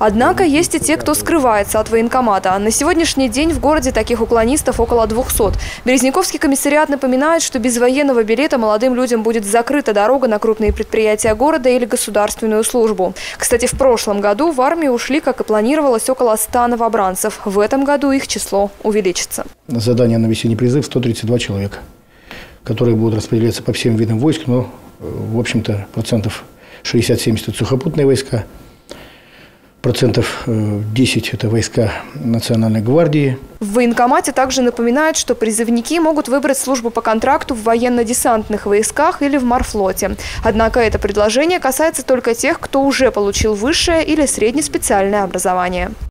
Однако есть и те, кто скрывается от военкомата. На сегодняшний день в городе таких уклонистов около 200. Березняковский комиссариат напоминает, что без военного билета молодым людям будет закрыта дорога на крупные предприятия города или государственную службу. Кстати, в прошлом году в армию ушли, как и планировалось, около 100 новобранцев. В этом году их число увеличится. Задание на весенний призыв 132 человека, которые будут распределяться по всем видам войск, но, в общем-то, процентов 60-70 – это сухопутные войска, процентов 10 – это войска Национальной гвардии. В военкомате также напоминают, что призывники могут выбрать службу по контракту в военно-десантных войсках или в морфлоте. Однако это предложение касается только тех, кто уже получил высшее или среднеспециальное образование.